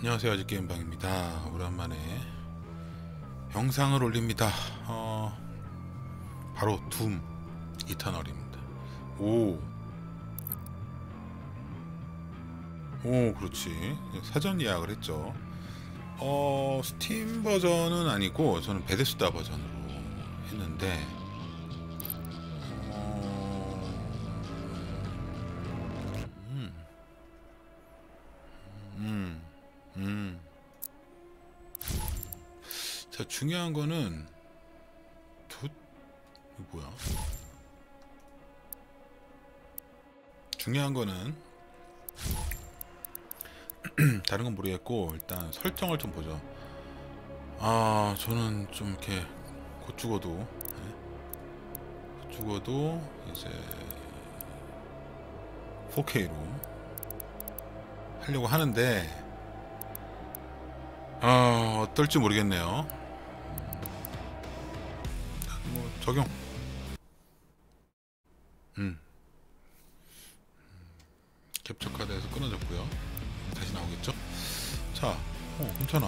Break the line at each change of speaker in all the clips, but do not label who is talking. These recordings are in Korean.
안녕하세요. 아직게임방입니다. 오랜만에 영상을 올립니다. 바로 둠 이터널입니다. 오, 그렇지. 사전 예약을 했죠. 스팀 버전은 아니고 저는 베데스다 버전으로 했는데 자, 중요한 거는 이거 뭐야? 중요한 거는 다른 건 모르겠고 일단 설정을 좀 보죠. 저는 좀 이렇게 곧 죽어도 이제 4K로 하려고 하는데 어떨지 모르겠네요. 뭐 적용. 캡처 카드에서 끊어졌고요. 다시 나오겠죠? 자, 괜찮아.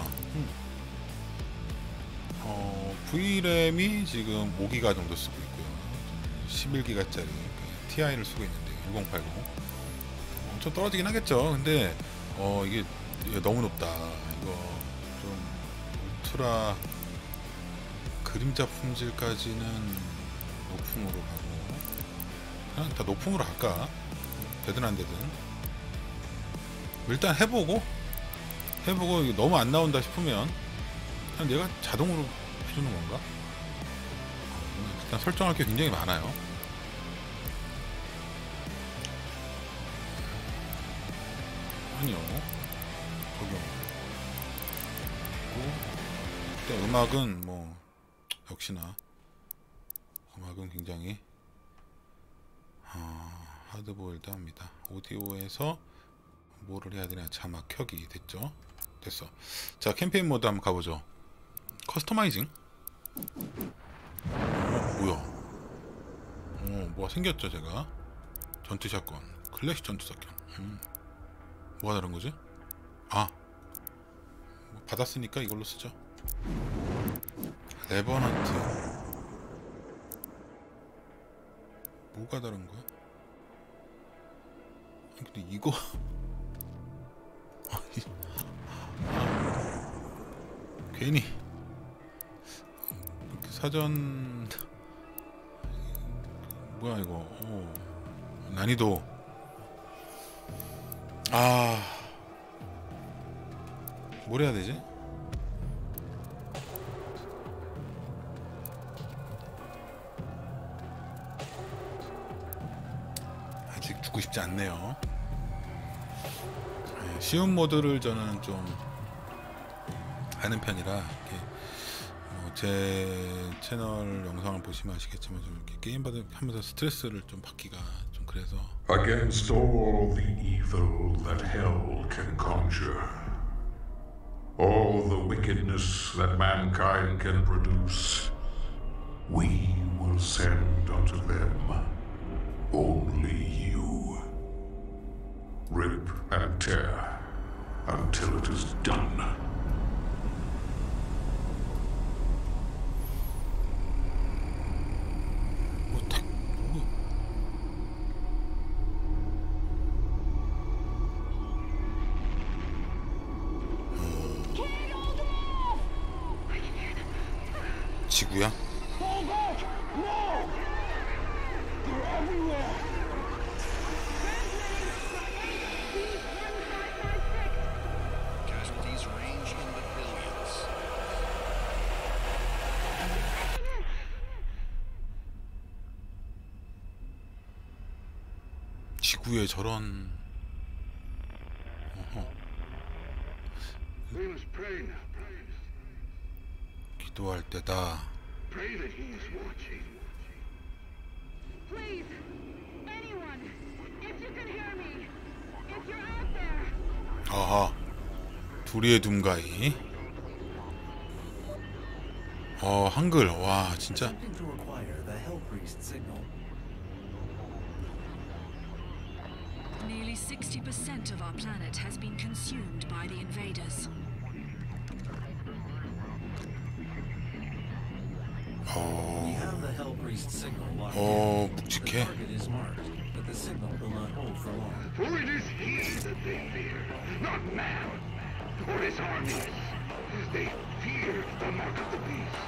VRAM이 지금 5기가 정도 쓰고 있고요. 11기가짜리 TI를 쓰고 있는데 1080. 좀 떨어지긴 하겠죠. 근데 이게 너무 높다. 이거 좀 울트라 그림자 품질까지는 높음으로 가고 그냥 다 높음으로 할까? 되든 안 되든 일단 해보고 이게 너무 안 나온다 싶으면 그냥 얘가 자동으로 해주는 건가? 일단 설정할 게 굉장히 많아요. 아니요, 적용. 일단 음악은 뭐 역시나 음악은 굉장히 하드보일드합니다. 오디오에서 뭐를 해야 되냐, 자막 켜기. 됐어. 자, 캠페인 모드 한번 가보죠. 커스터마이징. 뭐야? 뭐가 생겼죠. 제가 전투 샷건, 클래식 전투 샷건. 뭐가 다른 거지? 뭐 받았으니까 이걸로 쓰죠. 레버넌트. 뭐가 다른 거야? 근데 이거 괜히 사전 뭐야 이거. 난이도 뭘 해야 되지? 아직 죽고 싶지 않네요. 쉬운 모드를 저는 좀 하는 편이라 제 채널 영상을 보시면 아시겠지만 좀 이렇게 게임 하면서 스트레스를 좀 받기가 좀 그래서.
Against all the evil that hell can conjure, all the wickedness that mankind can produce, we will send unto them only you. Rip and tear until it is done.
지구야? 지구에 저런. 기도할 때다. 아하, 둘이의 둠가이. 한글. 와, 진짜.
Nearly 60% of our planet has been consumed by by the invaders.
We have the Hell Priest signal locked in.
어,
The
묵직해.
target is marked, but the signal will not hold for long.
For it is he that they fear, not man, or his armies. They fear the mark of the beast.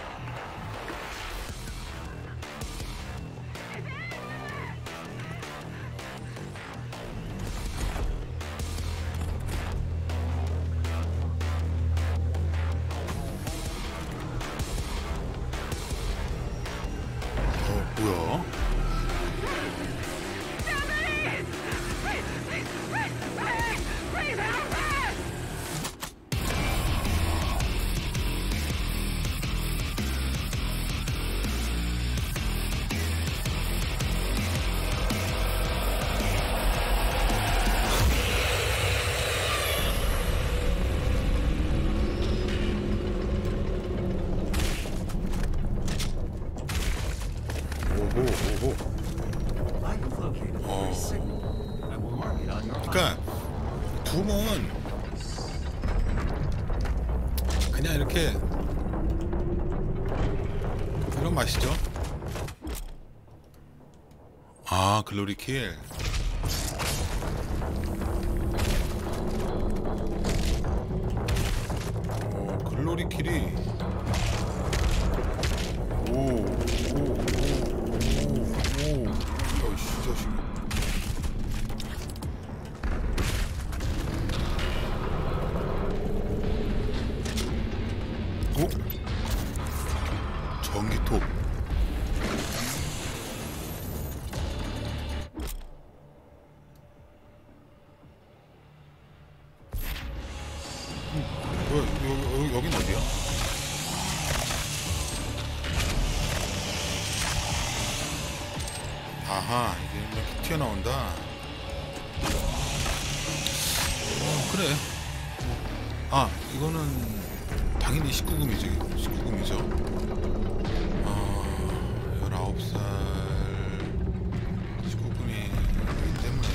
뭐야? 오호.
I have located the priest signal. I will mark it on your
그러니까 둠은 그냥 이렇게 이런 맛이죠. 아, 글로리 킬. 글로리 킬이 오. 어이씨, 자식. 오? 전기톱. 여긴 어디야? 아하, 이게 이렇게 튀어나온다. 그래. 아, 이거는 당연히 19금이죠. 19금이죠. 19살 19금이기 때문에.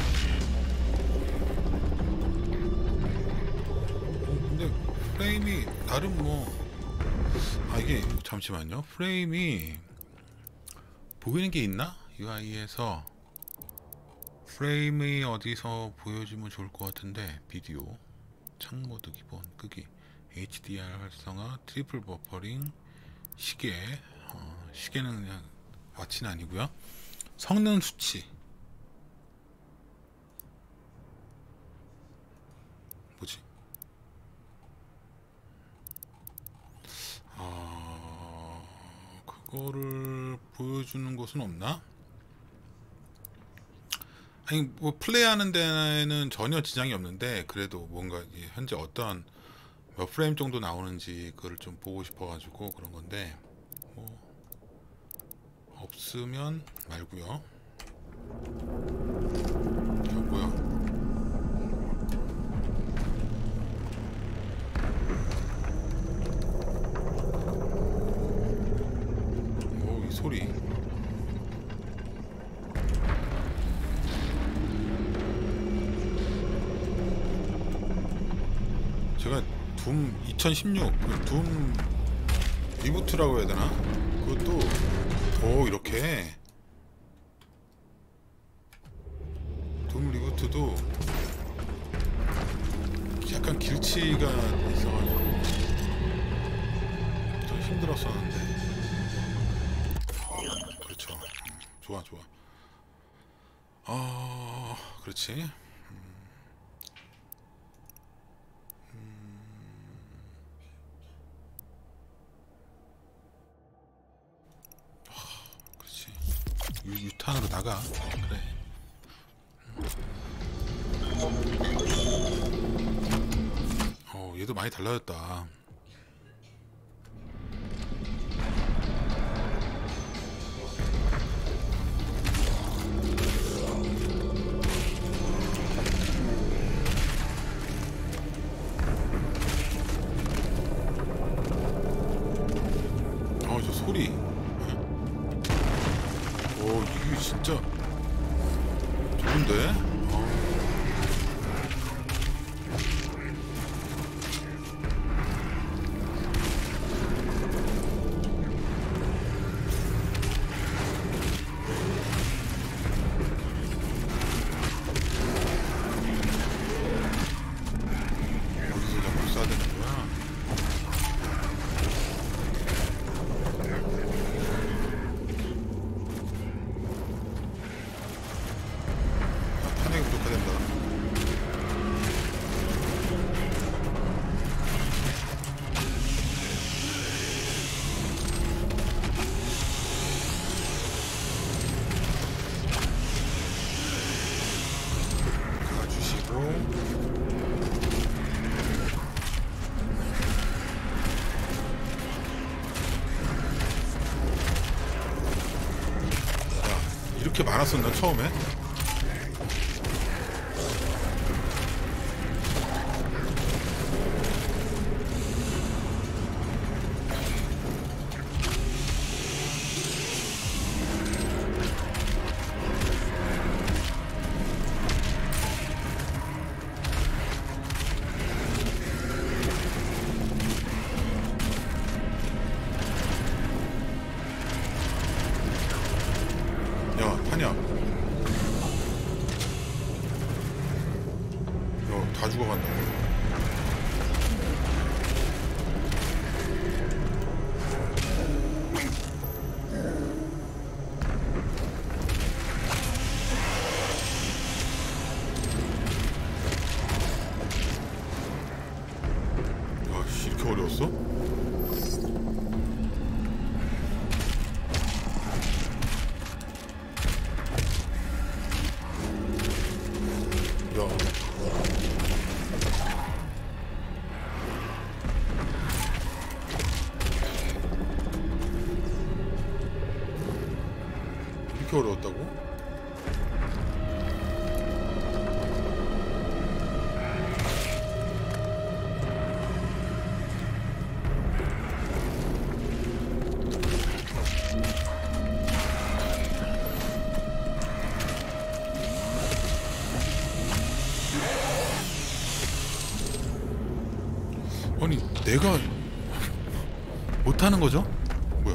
근데 프레임이 나름 이게 잠시만요. 프레임이 보이는 게 있나? UI에서 프레임이 어디서 보여주면 좋을 것 같은데, 비디오 창모드 기본 끄기, HDR 활성화, 트리플 버퍼링, 시계. 시계는 그냥 와치는 아니고요. 성능 수치 뭐지? 그거를 보여주는 곳은 없나? 아니, 뭐 플레이하는 데는 전혀 지장이 없는데, 그래도 뭔가 현재 어떤 몇 프레임 정도 나오는지 그걸 좀 보고 싶어가지고 그런 건데, 뭐 없으면 말고요. 뭐야? 이 소리. 제가 둠 2016, 둠 리부트라고 해야 되나? 그것도 이렇게 둠 리부트도 약간 길치가 있어가지고 좀 힘들었었는데. 그렇죠. 좋아. 그렇지. 유탄으로 나가. 그래. 얘도 많이 달라졌다. 저 소리. 이게 진짜 좋은데? 이렇게 많았었나 처음에? 야, 타냐? 야, 다 죽어간다. 야, 씨, 이렇게 어려웠어? 이렇게 어려웠다고? 아니, 내가 못하는 거죠? 뭐야?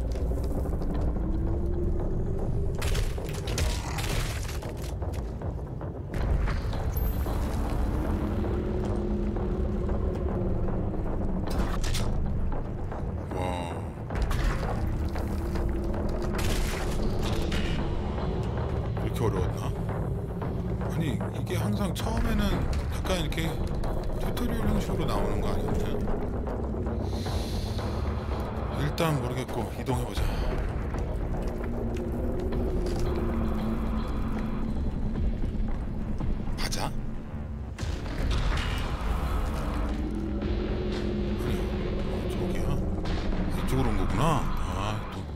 와. 이렇게 어려웠나? 아니, 이게 항상 처음에는 약간 이렇게 튜토리얼 형식으로 나오는 거 아니었냐? 일단 모르겠고 이동해보자. 가자? 아니, 저기야? 이쪽으로 온 거구나. 아, 또.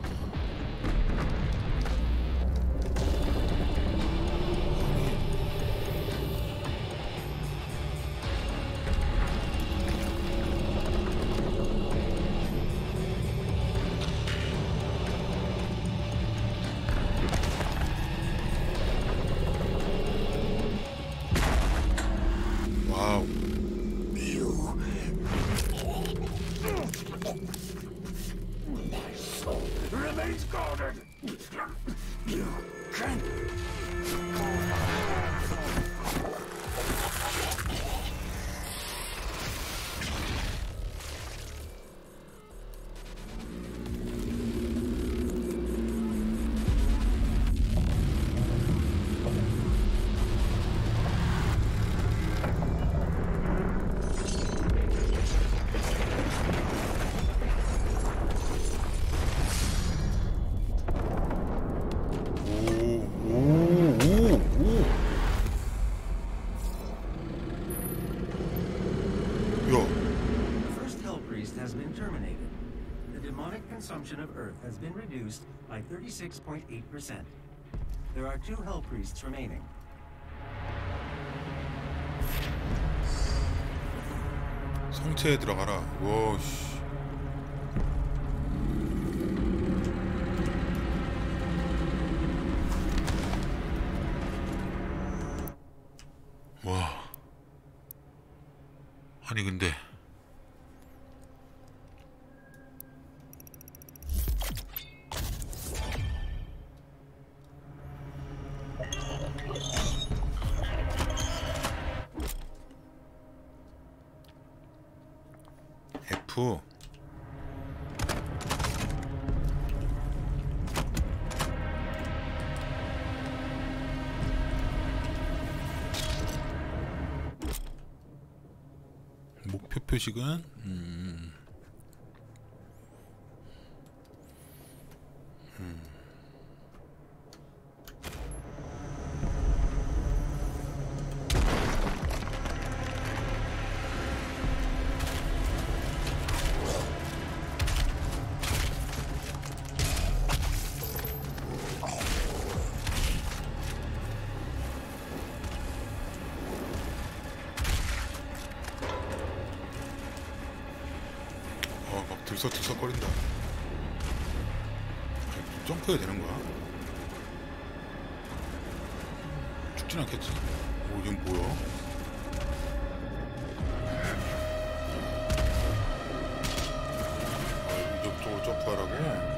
와우.
Remains guarded. You can't.
The first Hell Priest has been terminated. The demonic consumption of Earth has been reduced by 36.8%. There are 2 Hell Priests remaining.
성체에 들어가라. 와, 씨. 와. 아니 근데 F 목표 표식은 들썩들썩거린다. 점프해야 되는 거야? 죽진 않겠지? 오, 이건 뭐야? 이쪽으로 점프하라고?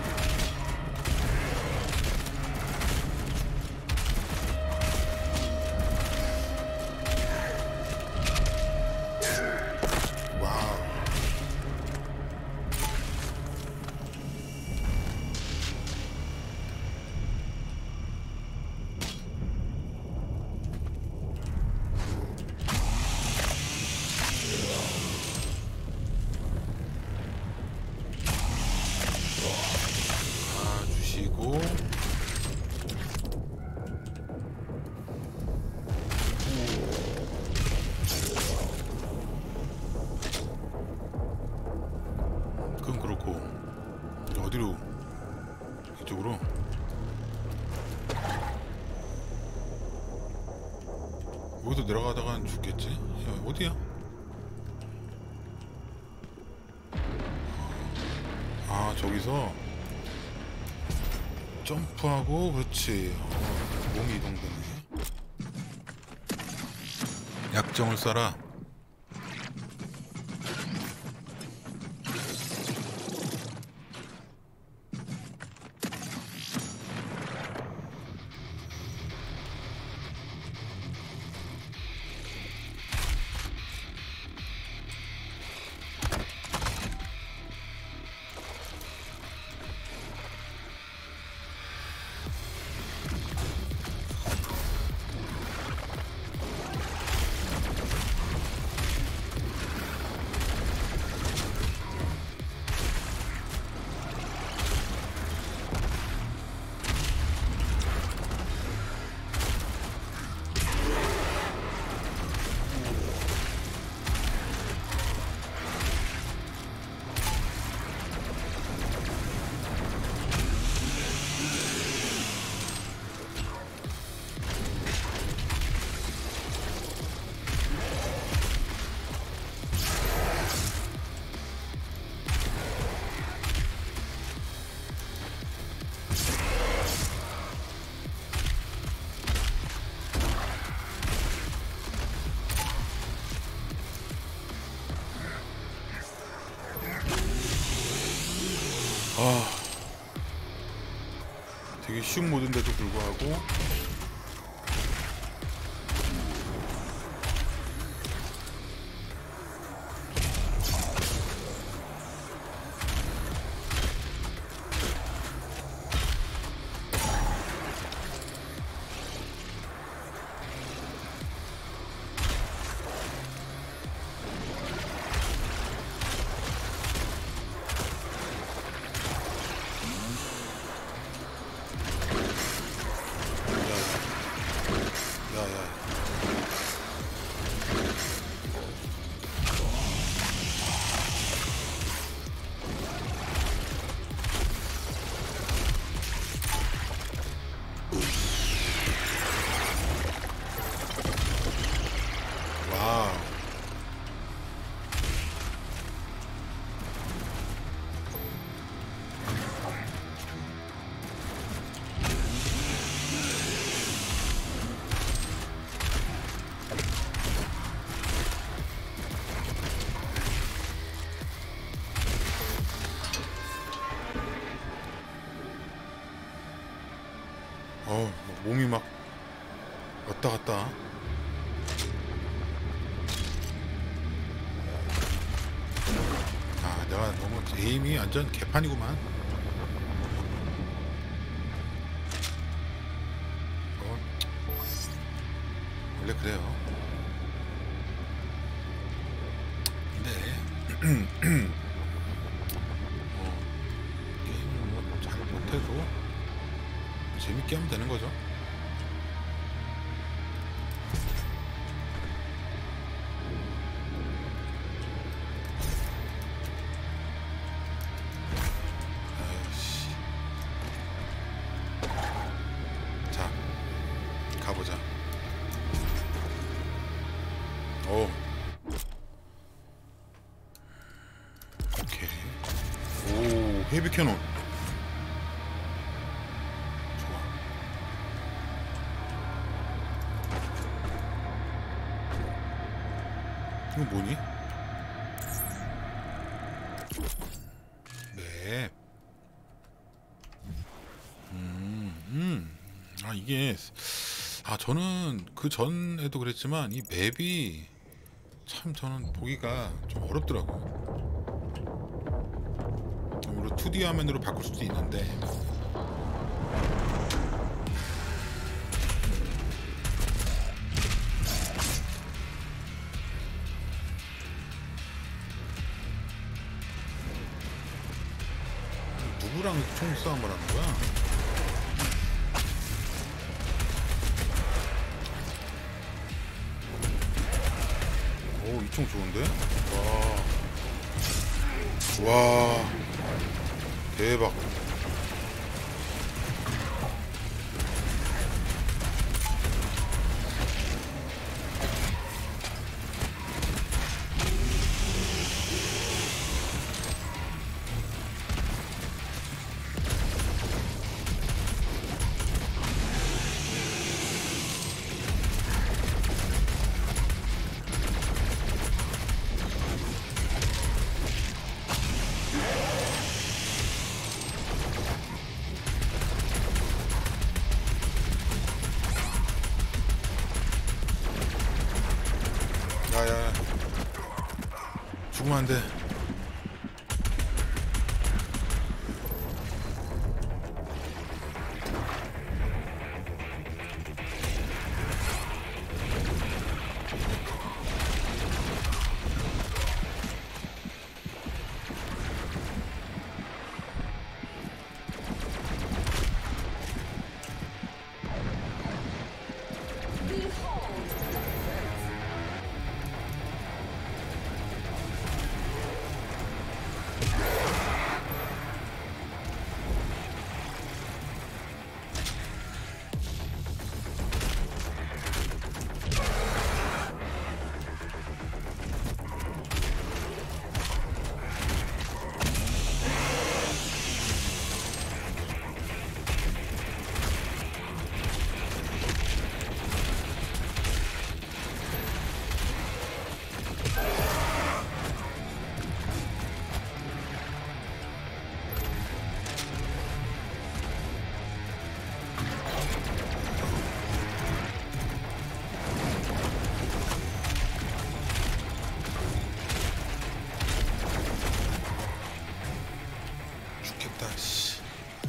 주시고 그건 그렇고 어디로? 이쪽으로? 여기서 내려가다간 죽겠지? 야, 어디야? 아, 저기서 점프하고, 그렇지. 몸이 이동되네. 약정을 써라. 아, 되게 쉬운 모드인데도 불구하고 와우. 몸이 막 왔다 갔다. 아, 내가 너무 에임이 완전 개판이구만. 원래 그래요. 근데 게임을 뭐 잘 못해도 재밌게 하면 되는 거죠. 아이씨. 자, 가보자. 오. 오케이. 오, 헤비 캐논. 좋아. 이거 뭐니? 네. 아, 이게, 저는 그 전에도 그랬지만, 이 맵이 참 저는 보기가 좀 어렵더라고요. 물론 2D 화면으로 바꿀 수도 있는데, 누구랑 총싸움을 하는 거야? 오, 이 총 좋은데? 와. 와. 대박. 야야. 죽으면 안 돼. 죽겠다. 씨.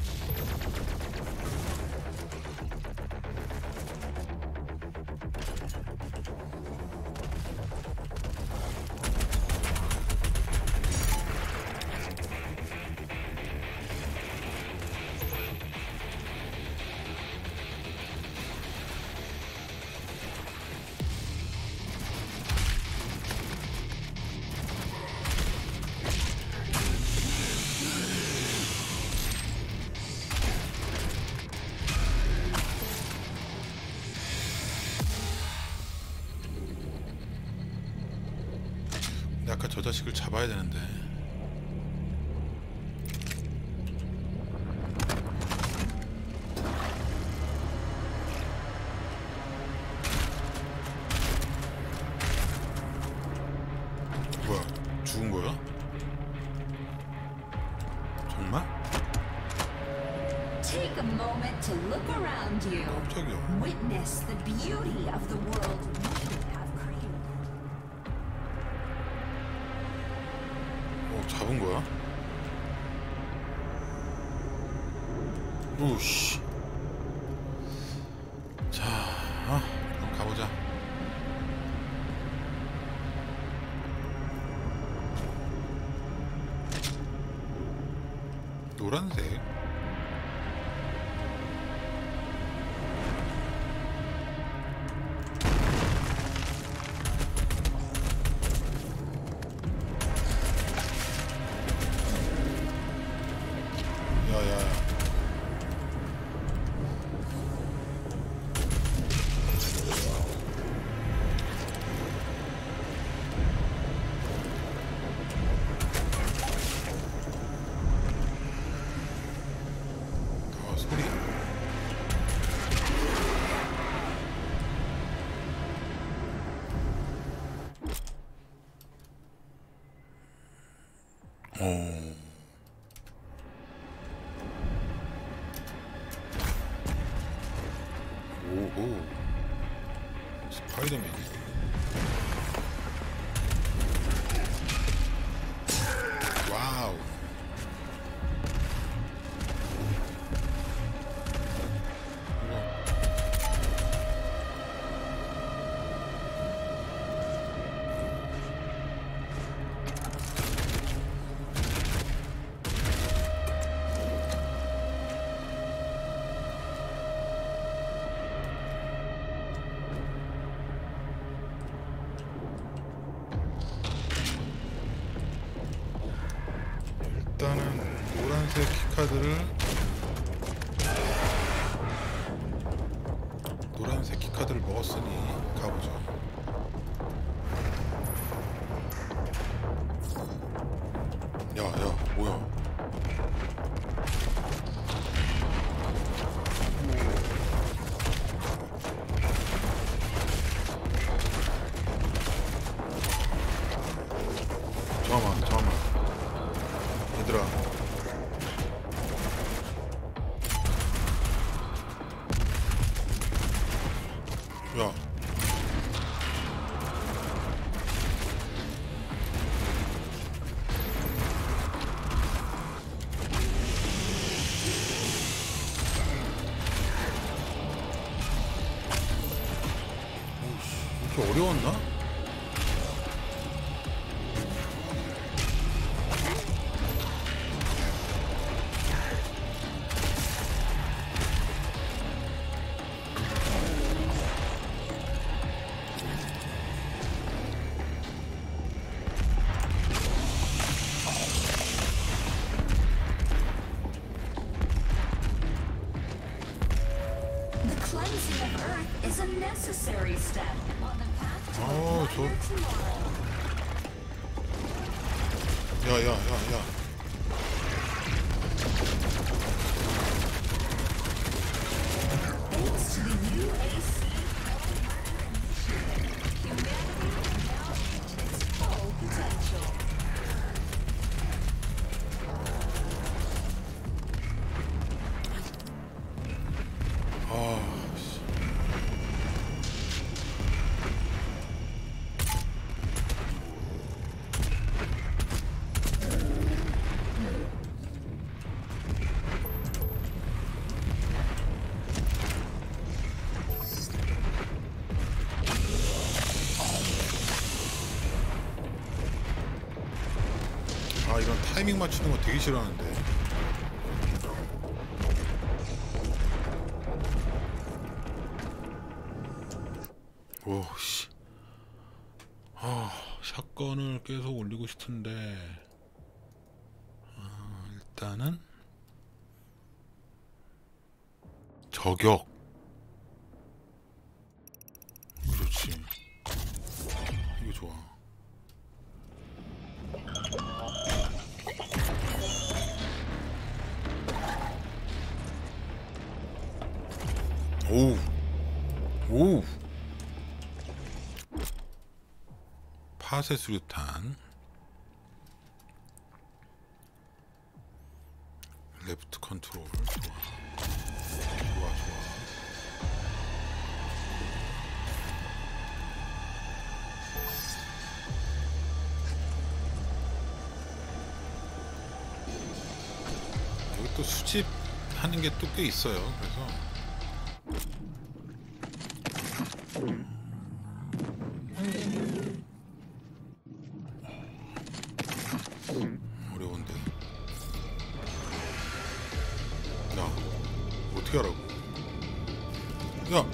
근데 아까 저 자식을 잡아야 되는데. 뭐야? 죽은 거야? 정말?
Take a moment to look around you.
깜짝이야.
Witness the beauty of the world we have created.
잡은 거야? 오씨. 자, 그럼 가보자. 노란색. 야야. 어. 오호. 스파이더맨. 와우. 일단은 노란색 키카드를 먹었으니 가보죠. 야, 뭐야? 잠깐만. 얘들아. 야. 오씨, 이렇게 어려웠나?
The cleansing of Earth is a necessary step on the path to a
Oh,
brighter tomorrow.
야.
Thanks to the UAC, humanity will now reach its full potential.
아, 씨. 아, 이런 타이밍 맞추는 거 되게 싫어하는데. 오씨. 샷건을 계속 올리고 싶은데, 일단은 저격. 그렇지. 이거 좋아. 오우. 파쇄 수류탄. 레프트 컨트롤. 좋아. 여기 또 수집하는 게 또 꽤 있어요. 그래서 어려운데. 야, 어떻게 하라고? 야.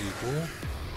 던지고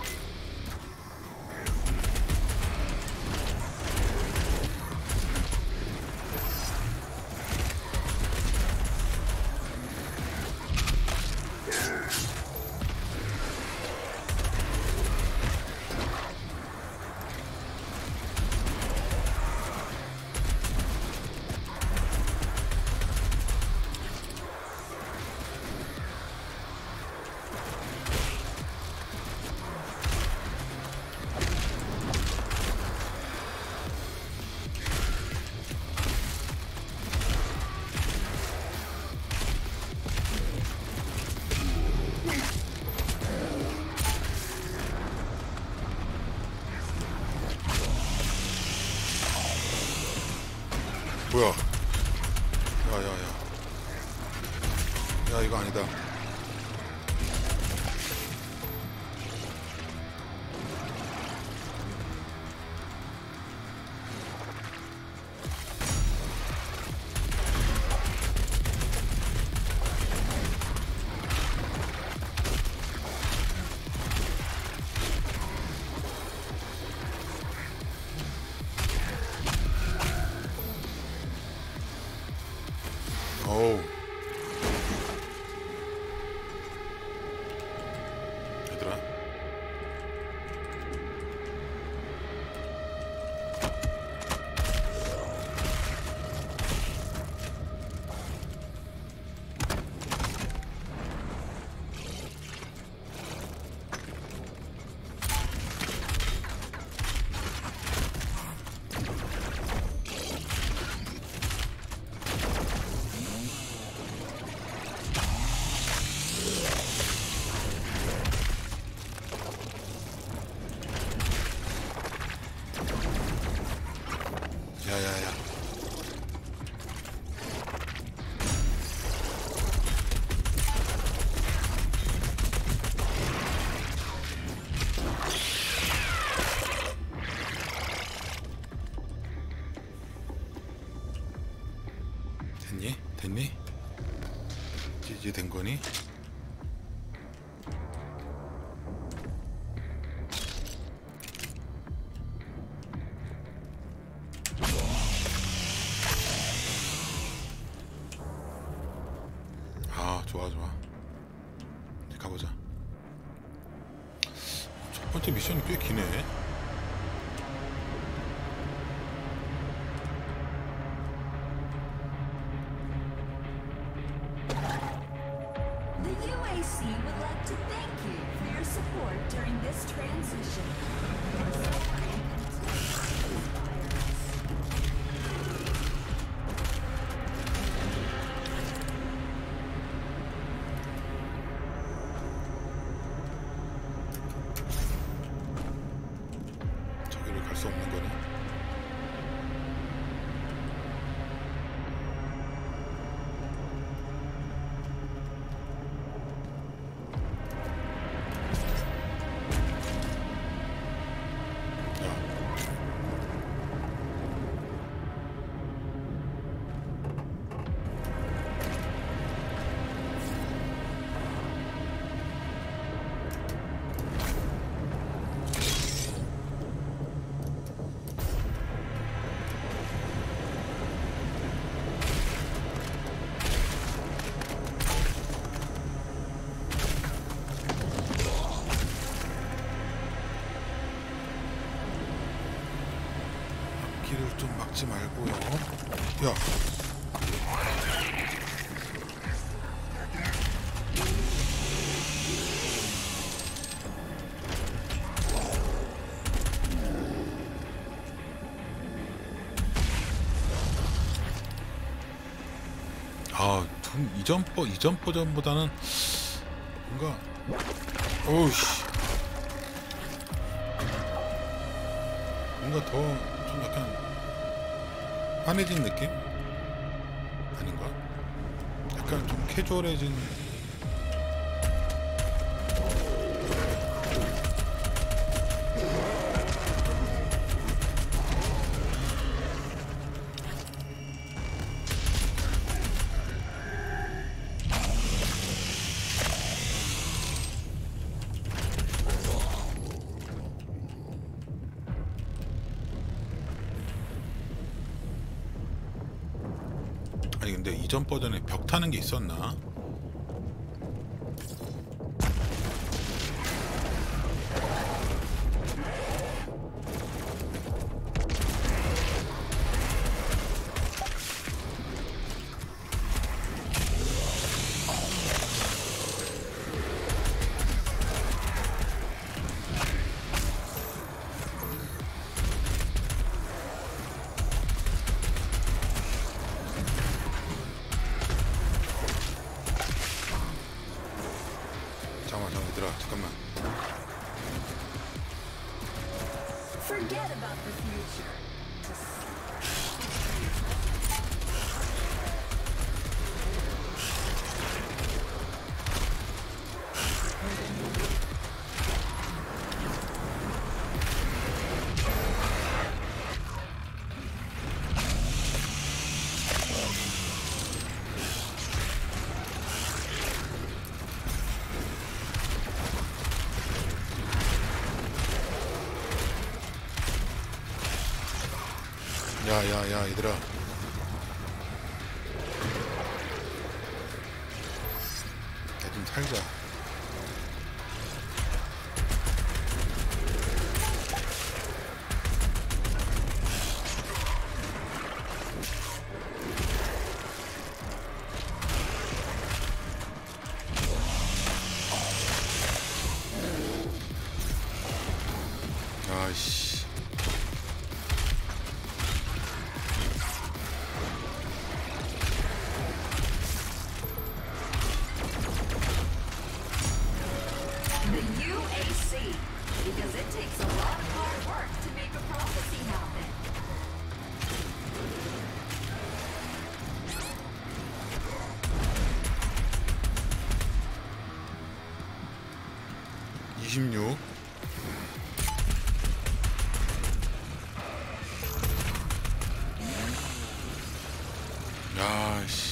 뭐야? 야야야. 야 이거 아니다. 어우. 얘들아. 야야야. 됐니? 됐니? 이제 된 거니? 아 좋아 좋아. 이제 가보자. 첫 번째 미션이 꽤 기네.
The UAC would like to thank you for your support during this transition. Your suffering continues to inspire us.
저기를 갈 수 없는 거네. 길을 좀 막지 말고요. 야. 아, 이전 버전보다는 뭔가 어우씨 뭔가 더 좀 약간 환해진 느낌? 아닌가? 약간 좀 캐주얼해진 모르겠는데 이전 버전에 벽 타는 게 있었나? 잠깐만.
Forget about the future.
야 얘들아, 야 좀 살자. 아이씨.
Because it takes a lot of hard work to make a prophecy happen.
야씨.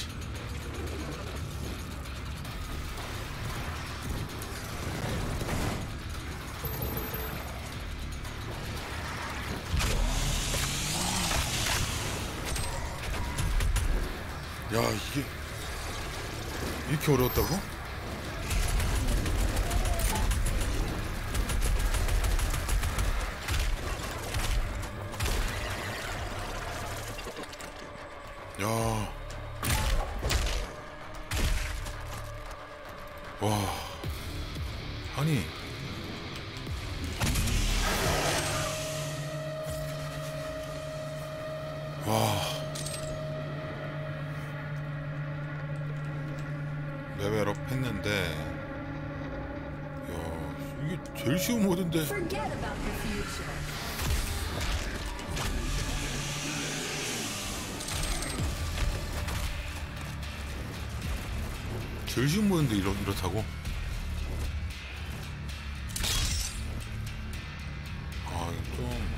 야 이게 이렇게 어려웠다고? 야. 와. 아니. 와. 레벨업 했는데, 야, 이게 제일 쉬운 모드인데.
Forget about the future.
제일 쉬운 모드인데 이렇다고? 아, 이거 좀.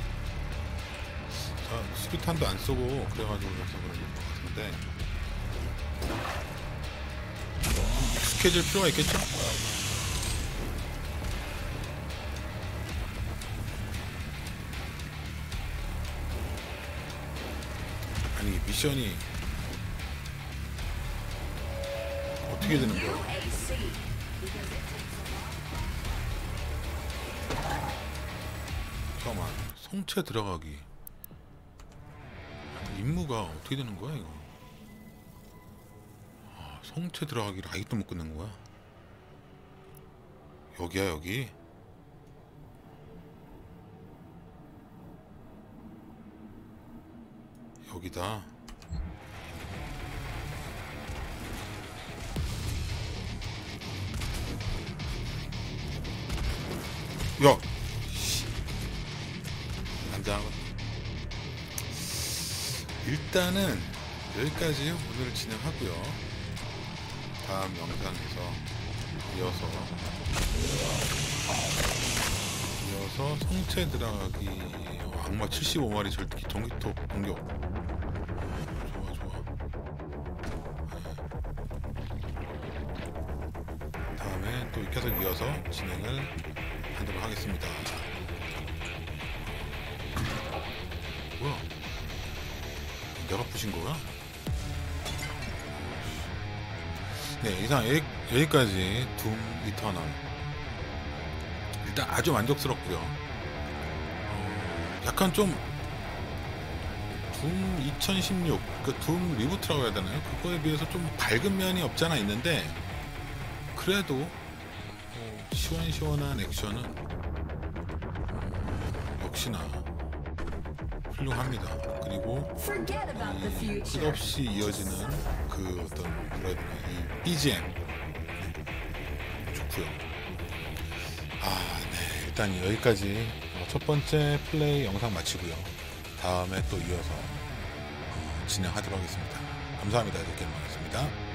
자, 수류탄도 안 쏘고, 그래가지고 그래서 그런 것 같은데. 익숙해질 필요가 있겠죠? 아니 미션이 어떻게 되는 거야?
UAC. Because it takes a lot.
잠깐만, 성체 들어가기. 임무가 어떻게 되는 거야 이거? 아, 성체 들어가기를 아직도 못 끝낸 거야? 여기야 여기? 여기다. 야! 씨. 안장하고. 일단은 여기까지 오늘 진행하고요. 다음 영상에서 이어서 성체 들어가기. 악마 75마리 절기 전기톱 공격. 좋아. 다음에 또 계속 이어서 진행을 하도록 하겠습니다. 뭐야? 내가 부신 거야? 네, 이상 여기까지 둠 이터널. 일단 아주 만족스럽고요. 약간 좀 둠 2016, 그 둠 리부트라고 해야 되나요? 그거에 비해서 좀 밝은 면이 없잖아 있는데, 그래도 시원시원한 액션은 역시나 훌륭합니다. 그리고
Forget about the future.
끝없이 이어지는 그 어떤 뭐라 해야 되나, 이 BGM 좋고요. 네, 일단 여기까지 첫 번째 플레이 영상 마치고요. 다음에 또 이어서 진행하도록 하겠습니다. 감사합니다. 이렇게 마치겠습니다.